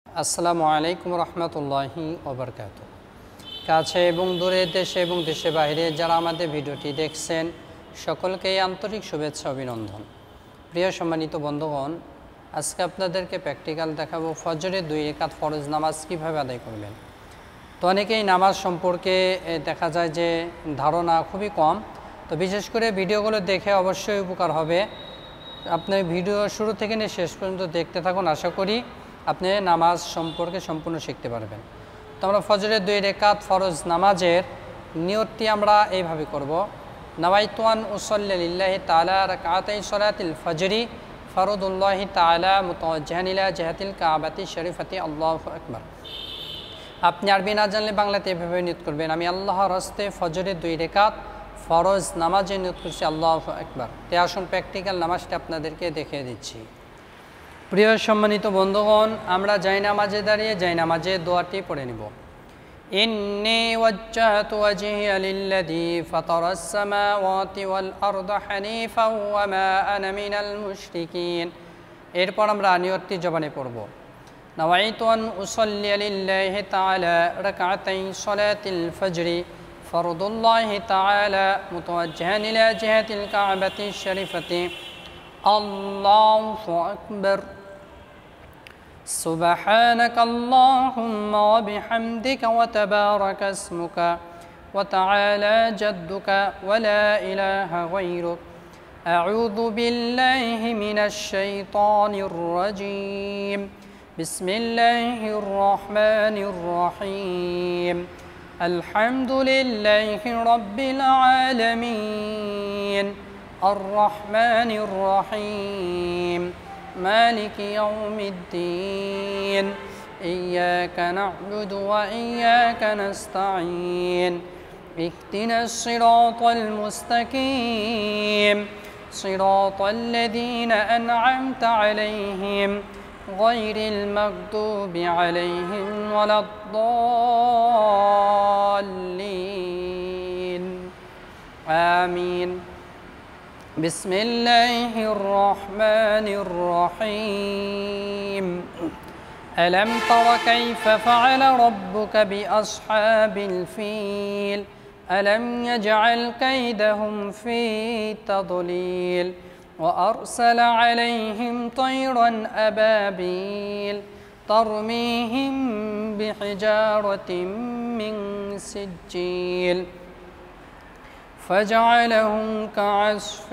আসসালামু আলাইকুম রহমতুল্লাহি ওবরকাতুহ। কাছে এবং দূরের দেশে এবং দেশের বাইরে যারা আমাদের ভিডিওটি দেখছেন সকলকেই আন্তরিক শুভেচ্ছা অভিনন্দন। প্রিয় সম্মানিত বন্ধুগণ, আজকে আপনাদেরকে প্র্যাকটিক্যাল দেখাবো ফজরের 2 রাকাত ফরজ নামাজ কীভাবে আদায় করবেন। তো অনেকেই নামাজ সম্পর্কে দেখা যায় যে ধারণা খুবই কম, তো বিশেষ করে ভিডিওগুলো দেখে অবশ্যই উপকার হবে। আপনি ভিডিও শুরু থেকে নিয়ে শেষ পর্যন্ত দেখতে থাকুন, আশা করি আপনি নামাজ সম্পর্কে সম্পূর্ণ শিখতে পারবেন। তো আমরা ফজরের 2 রাকাত ফরজ নামাজের নিয়তটি আমরা এইভাবে করব। নাওয়াইতু আন উসাল্লি লিল্লাহি তাআলা রাকাতাই সালাতিল ফজরি ফরদুল্লাহি তাআলা মুতাওয়াজ্জিহান ইলা জিহাতিল কাবাতি শরীফাতি আল্লাহু আকবার। আপনি আরবি না জানলে বাংলাতে এভাবে নিয়ত করবেন, আমি আল্লাহর হস্তে ফজরের 2 রাকাত ফরজ নামাজে নিয়ত করছি আল্লাহু আকবার। তে আসুন প্র্যাকটিক্যাল নামাজটা আপনাদেরকে দেখিয়ে দিচ্ছি। প্রিয় সম্মানিত বন্ধুগণ, আমরা জায়নামাজে দাঁড়িয়ে জায়নামাজে দোয়াটি পড়ে নিব। ইন্নী ওয়াজ্জাহতু ওয়াজহিয়া লিল্লাযী ফাতারাস সামাওয়াতি ওয়াল আরদা হানিফাও ওয়া মা আনা মিনাল মুশরিকিন। এরপর আমরা নিয়তটি জবানে পড়ব। নাওয়াইতু আন উসাল্লি লিল্লাহি তাআলা রাকাতাই সালাতিল ফজরি ফরদুল্লাহি তাআলা মুতাওয়াজ্জিহান ইলা জিহাতিল কাবাতি শরীফাতি আল্লাহু আকবার। سبحانك اللهم وبحمدك وتبارك اسمك وتعالى جدك ولا إله غيرك أعوذ بالله من الشيطان الرجيم بسم الله الرحمن الرحيم الحمد لله رب العالمين الرحمن الرحيم مالك يوم الدين إياك نعبد وإياك نستعين اهدنا الصراط المستقيم صراط الذين أنعمت عليهم غير المغضوب عليهم ولا الضالين آمين بسم الله الرحمن الرحيم ألم تر كيف فعل ربك بأصحاب الفيل ألم يجعل كيدهم في تضليل وأرسل عليهم طيرا أبابيل ترميهم بحجارة من سجيل فجعلهم كعصف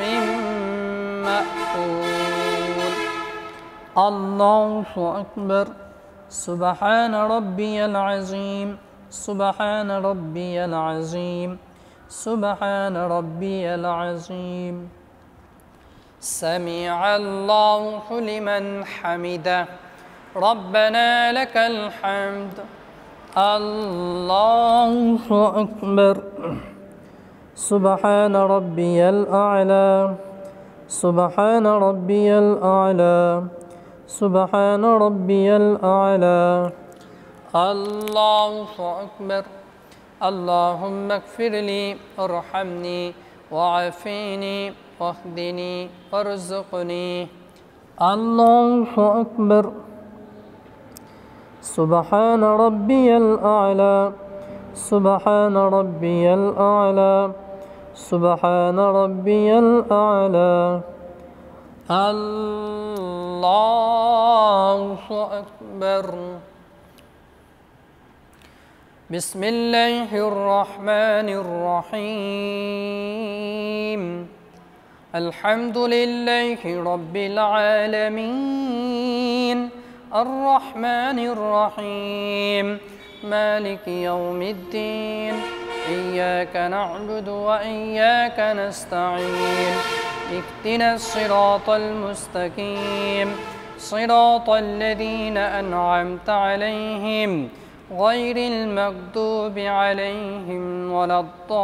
مأكول الله أكبر سبحان ربي العظيم سبحان ربي العظيم سبحان ربي العظيم سمع الله لمن حمده ربنا لك الحمد الله أكبر سبحان ربي الأعلى سبحان ربي الأعلى سبحان ربي الأعلى الله أكبر اللهم اغفر لي وارحمني وعافني واهدني وارزقني الله أكبر سبحان ربي الأعلى سبحان ربي الأعلى سبحان ربي الأعلى الله أكبر بسم الله الرحمن الرحيم الحمد لله رب العالمين الرحمن الرحيم مالك يوم الدين إياك نعبد وإياك نستعين اهدنا الصراط المستقيم صراط الذين أنعمت عليهم غير المغضوب عليهم ولا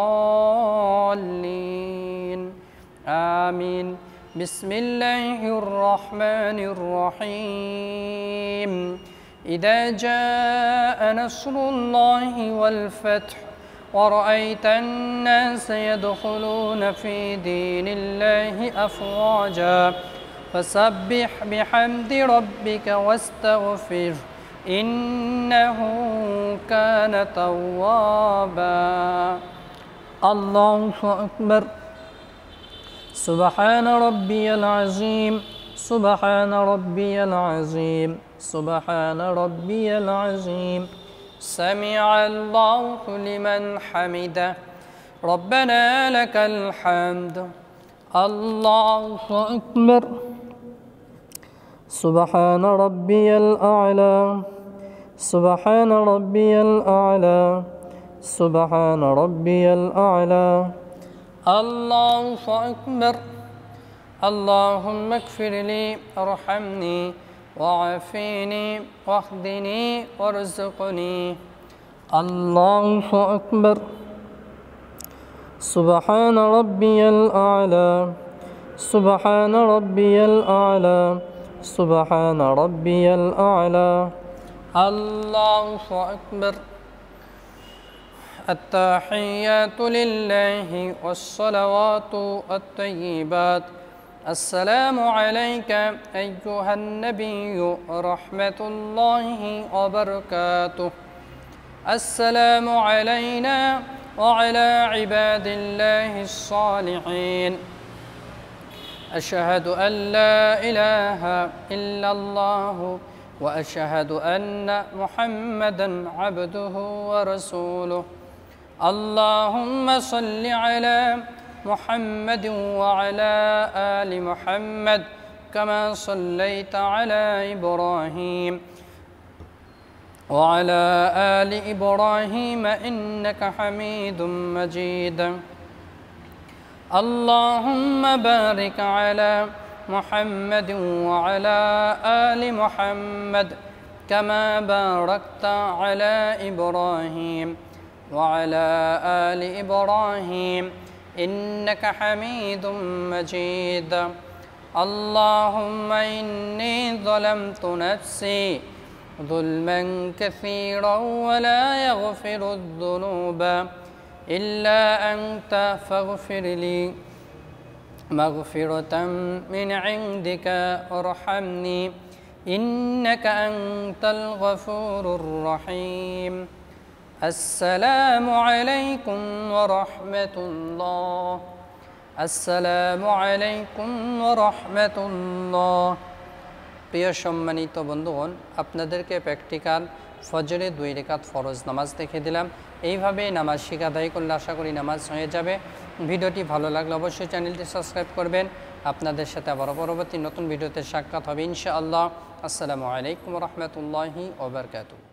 الضالين آمين بسم الله الرحمن الرحيم إذا جاء نصر الله والفتح ورأيت الناس يدخلون في دين الله أفواجا فسبح بحمد ربك واستغفره إنه كان توابا الله أكبر سبحان ربي العظيم سبحان ربي العظيم سبحان ربي العظيم سمع الله لمن حمده ربنا لك الحمد الله أكبر سبحان ربي الأعلى سبحان ربي الأعلى سبحان ربي الأعلى الله أكبر اللهم اغفر لي ارحمني وعافيني واهدني وارزقني الله أكبر سبحان ربي الأعلى سبحان ربي الأعلى سبحان ربي الأعلى الله أكبر التحيات لله والصلوات الطيبات السلام عليك أيها النبي ورحمة الله وبركاته السلام علينا وعلى عباد الله الصالحين أشهد أن لا إله إلا الله وأشهد أن محمدًا عبده ورسوله اللهم صل على محمد وعلى آل محمد كما صليت على إبراهيم وعلى آل إبراهيم إنك حميد مجيد اللهم بارك على محمد وعلى آل محمد كما باركت على إبراهيم وعلى آل إبراهيم إنك حميد مجيد اللهم إني ظلمت نفسي ظلما كثيرا ولا يغفر الذنوب إلا أنت فاغفر لي مغفرة من عندك وارحمني إنك أنت الغفور الرحيم السلام عليكم ورحمة الله السلام عليكم ورحمة الله প্রিয় সম্মানিত বন্ধুগণ আপনাদেরকে প্র্যাকটিক্যাল ফজরে 2 রাকাত ফরজ নামাজ দেখে দিলাম এইভাবে নামাজ শিখা আদায় করলে আশা করি নামাজ হয়ে যাবে ভিডিওটি ভালো লাগলে অবশ্যই চ্যানেলটি সাবস্ক্রাইব করবেন আপনাদের সাথে আবার পরবর্তী নতুন ভিডিওতে সাক্ষাৎ হবে ইনশাআল্লাহ আসসালামু আলাইকুম ওয়া রাহমাতুল্লাহি ওয়া বারাকাতুহু